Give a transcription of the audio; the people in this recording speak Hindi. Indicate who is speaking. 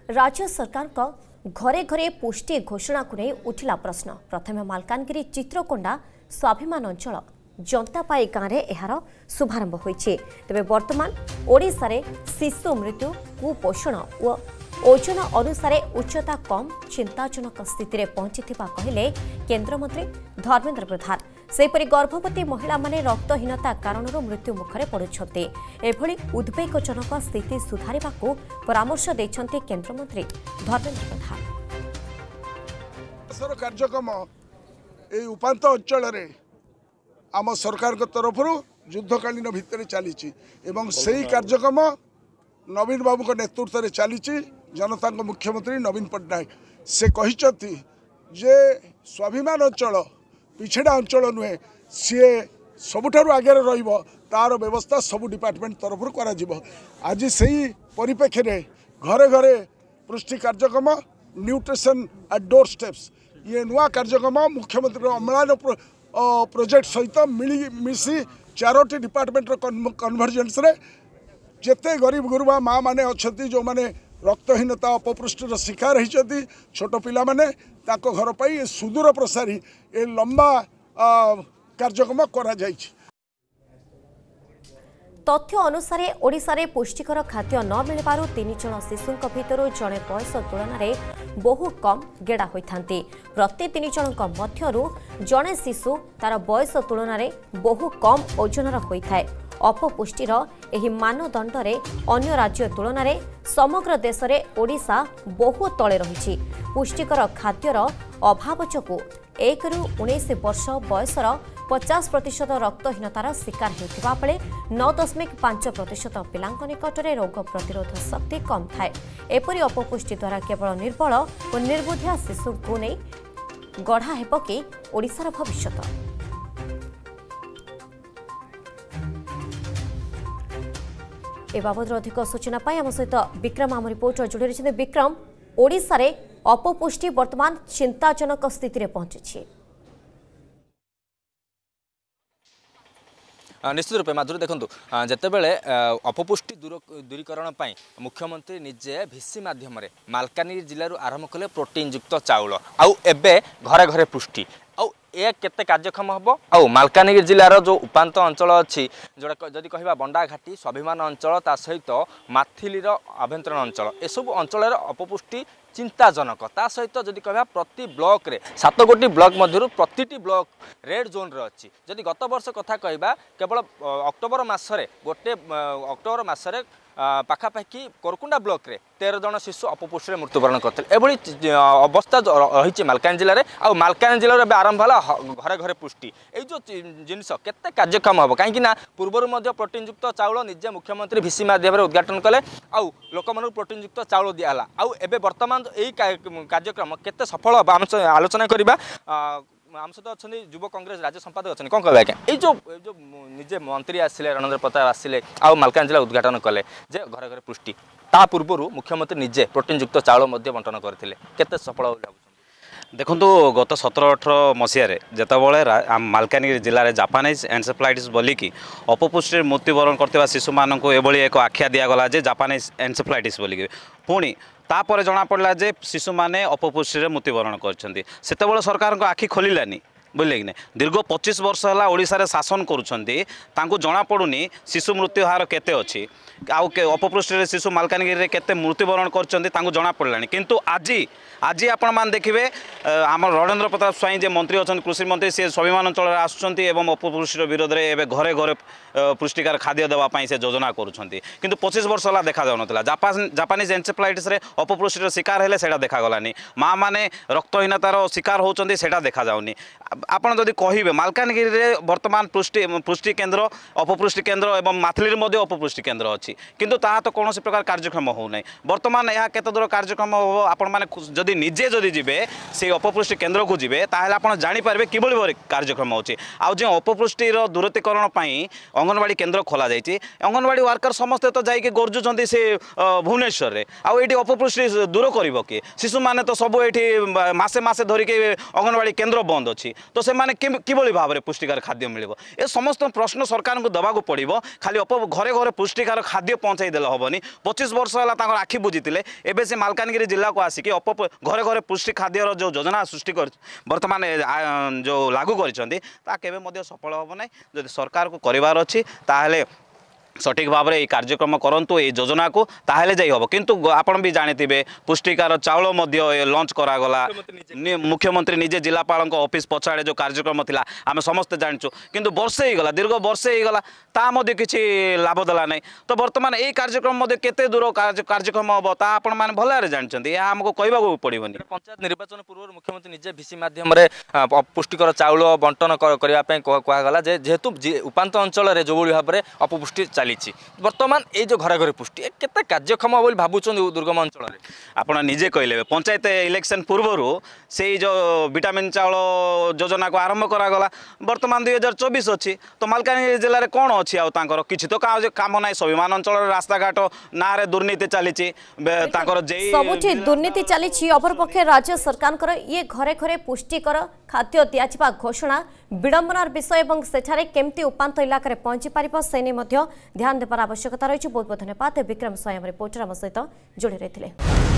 Speaker 1: राज्य सरकार का घरे घरे पुष्टि घोषणा को नहीं उठिला प्रश्न। प्रथम मालकानगिरी चित्रकोंडा स्वाभिमान अंचल जंतापाई गाँव में यार शुभारंभ होइछे। तेबे वर्तमान ओडिशा रे शिशु मृत्यु कुपोषण और ओजन अनुसार उच्चता कम चिंताजनक स्थिति में पहुंची कहले केन्द्रमंत्री धर्मेंद्र प्रधान। सेपरि गर्भवती महिला माने रक्तहीनता कारण मृत्यु मुखरे पड़ुछन्ते। एभली उद्वेगजनक स्थिति सुधारिबा को परामर्श दैछन्ते केन्द्रमंत्री धर्मेंद्र प्रधान।
Speaker 2: कार्यक्रम ए उपांत अंचल रे आम सरकार तरफ युद्धकालीन भितर चली एवं सही कार्यक्रम नवीन बाबू के नेतृत्व में चली जनता मुख्यमंत्री नवीन पट्टनायक से कहते जे स्वाभिमान अंचल पिछड़ा अंचल नुहे सी सबुठारु आगे तार व्यवस्था सबु डिपार्टमेंट तरफ करा आज से परिप्रेक्षी में घरे घरे पुष्टि कार्यक्रम न्यूट्रिशन एट डोर स्टेप्स ये नुआ कार्यक्रम मुख्यमंत्री अम्लान प्रोजेक्ट सहित मिसी चारोटी डिपार्टमेंट कन्भर्जेन्स रे जेते गरीब गुरुबा माँ मैंने अच्छा जो मैंने रक्तहीनता अपपृष्टर शिकार होती छोट पिला माने ताको घर पाई सुदूर प्रसारी ए लंबा कार्यक्रम करा जायछि।
Speaker 1: तथ्य अनुसार ओडिशा रे पुष्टिकर खाद्य न मिलबारु 3 जन शिशुंक भितरु जणे बयस तुलन में बहु कम गेड़ा होइथांती। प्रति 3 जनक मध्यरु जणे शिशु तार बयस तुलन में बहु कम ओजनर होइथाय। अपपुष्टिर एही मानदंड रे अन्य राज्य तुलन में समग्र देश में ओडिशा बहु तले रही। पुष्टिकर खाद्यर अभाव जोगु 1 ରୁ 19 वर्ष बयसर 50% रक्तहीनतार शिकार होता बेले 9.5% पिलांक निकट में रोग प्रतिरोध शक्ति कम थाए। एपरी अपपुष्टि द्वारा केवल निर्बल और निर्बुद्धिया शिशु को नहीं गढ़ा हेब कि ओडिशार भविष्यत। ए बाबद अधिक सूचना पाई आम सहित विक्रम आम रिपोर्टर जोड़ी रही। विक्रम, ओडिशा रे अपपुष्टि वर्तमान चिंताजनक स्थिति में पहुंची।
Speaker 3: निश्चित रूपे माधुरी देखु जितेबले अपपुष्टि दूरीकरण मुख्यमंत्री निजे भिसी माध्यम मालकानगिरी जिलूर आरंभ कले प्रोटीन युक्त चाउल आउ एबे घरे घरे पुष्टि आउ ए केते कार्यक्षम हम आउ मालकानगिरी जिलार जो उपांत अंचल अच्छी जोड़ा जदि कहवा बंडाघाटी स्वाभिमान अंचल ता सहित माथिलीर आभ्यंतरण अंचल एसबू अंचल अपपुष्टि चिंताजनक। ता सहित जदि कहवा प्रति ब्लॉक रे 7 गोटी ब्लॉक मध्य प्रति ब्लॉक रेड जोन रे अच्छी। जदि गत वर्ष कथा कहवा केवल अक्टोबर मासरे गोटे अक्टोबर मासरे पाखापाखि कोरकुंडा ब्लॉक रे 13 जन शिशु अपपुष्टि मृत्युवरण करते। एभली अवस्था रही मालकानगिरी जिले में आउ मालकानगिरी जिले में आरंभ है घरे घरे पुष्टि ये जो जिनस केते कार्यक्षम हम कहीं पूर्वर प्रोटीन युक्त चाउल निजे मुख्यमंत्री भिसी माध्यम उद्घाटन कले आउ लोक मन प्रोटीन युक्त चाउल दिहला आउ एबे वर्तमान यही कार्यक्रम केते सफल हम आलोचना करबा। आम सहित अच्छा युव कांग्रेस राज्य संपादक अच्छे कौन कह ये जो निजे मंत्री आसिले रणेंद्र प्रताप आसिले आउ मालकानगिरी जिला उद्घाटन कले जे घरे घरे पुष्टि ता पूर्व मुख्यमंत्री निजे प्रोटीन युक्त चाउल बंटन करते केते सफल
Speaker 4: देखु गत 17-18 मसीह जितेबाला मालकानगिरी जिले में जापानीज एनसेफ्लाइटिस बोलिकी अपपुष्टि मृत्युवरण करथिबा शिशु मानक एभली एक आख्या दिगला जे जापानीज एनसेफ्लाइटिस बोलिकी पुणी तापर जना पड़ा जे शिशु माने अपपुष्टि मृत्युवरण करछन्ती। सेतेबेले सरकार को आखि खोलिलानी बुझे कि दीर्घ 25 वर्ष है ओडिशा शासन करुँच जना पड़ुनी शिशु मृत्यु हार केते अच्छी आउ अपपुष्टि शिशु मालकानगिरी केते मृत्युवरण कर जना पड़ा किंतु आज आज आपण मान देखिए आम रणेंद्र प्रताप स्वाई जे मंत्री अच्छा कृषि मंत्री सी स्वाभिमान अंचल आसुँच अपपुष्टि विरोध में एवं घरे घरे पुष्टिकार खाद्य देवाई से योजना करुँच किंतु 25 वर्ष है देखा जाऊना जापानीज एनसेफ्लाइटिस अपपुष्टि शिकार है से देखागलानी माँ मैंने रक्तहीनतार शिकार होती से देखा जाऊनी। आपड़ जदि कहे मालकानगिरी रे वर्तमान पुष्टि केन्द्र अपपुष्टि केन्द्र एवं माथिली अपपुष्टि केन्द्र अच्छी किंतु ताहा तो कौन प्रकार कार्यक्रम होना बर्तमान यह केते दूर कार्यक्रम हो आपण मैंने जदि निजे जदि जीवे से अपपुष्टि केन्द्र को जीवे ताहले आपण जानिपारे किभली कार्यक्रम होची आउ जे अपपुष्टि दूरीकरण अंगनवाड़ी केन्द्र खोल जाइए अंगनवाड़ी वर्कर समस्ते तो जाइए गरजुंट से भुवनेश्वर में आउ ये अपपुष्टि दूर कर किए शिशु मैंने तो सब ये मसे मसे धरिकी अंगनवाड़ी केन्द्र बंद अच्छी तो से किभଳି भाव में पुष्टिकार खाद्य मिल ए समस्त प्रश्न सरकार को देवाक पड़ो खाली घरे घरे पुष्टिकार खाद्य पहुँचाई देले हेनी 25 वर्ष है आखि बुझीते एवं से मालकानगिरी जिला को आसिक घरे घरे पुष्टि खाद्यर जो योजना सृष्टि कर बर्तमान जो लागू कर सफल हम ना जब सरकार को करार अच्छी ताहले सठिक भाव में कार्यक्रम करूँ ये योजना को ताहले जाई हम किंतु आपण भी जानी पुष्टिकार चाउल लंच करागला मुख्यमंत्री निजे जिलापाल ऑफिस पछाड़े जो कार्यक्रम थिला आम समस्ते जाचु किंतु वर्षे गला दीर्घ वर्षे गला ता किसी लाभ देला नहीं तो बर्तमान ये कार्यक्रम केते दूर कार्यक्रम हम ता आपण मैंने भल जानते यह आमको कहवाक पड़ोनी
Speaker 3: पंचायत निर्वाचन पूर्व मुख्यमंत्री निजे भिसी माध्यम पुष्टिकर चाउल बंटन करने कहगला जेहेतु उपात अंचल जो भाव में अपपुष्टि चली बर्तमान ये जो घरे घरे पुष्टि केते कार्यक्षम बोली भावुं दुर्गम अंचल
Speaker 4: आप निजे कहले पंचायत इलेक्शन पूर्व से जो विटामिन चाउल योजना को आरंभ करागला बर्तमान 2024 अच्छी तो मालकानगिरी जिले में कौन अच्छी आर किसी तो काम ना स्वाभिमान अंचल रास्ता घाट ना दुर्नीति चली
Speaker 1: सबुठी दुर्नीति चली अपरपक्षे राज्य सरकार ये घरे घरे पुष्टिकर खाद्य दिया घोषणा विडंबनार विषय और सेठारे केमती उपांत इलाका पहुंची पारिबो सेने ध्यान देवार आवश्यकता रही। बहुत बहुत धन्यवाद। विक्रम स्वयं रिपोर्टर आम सहित जोड़ी रही।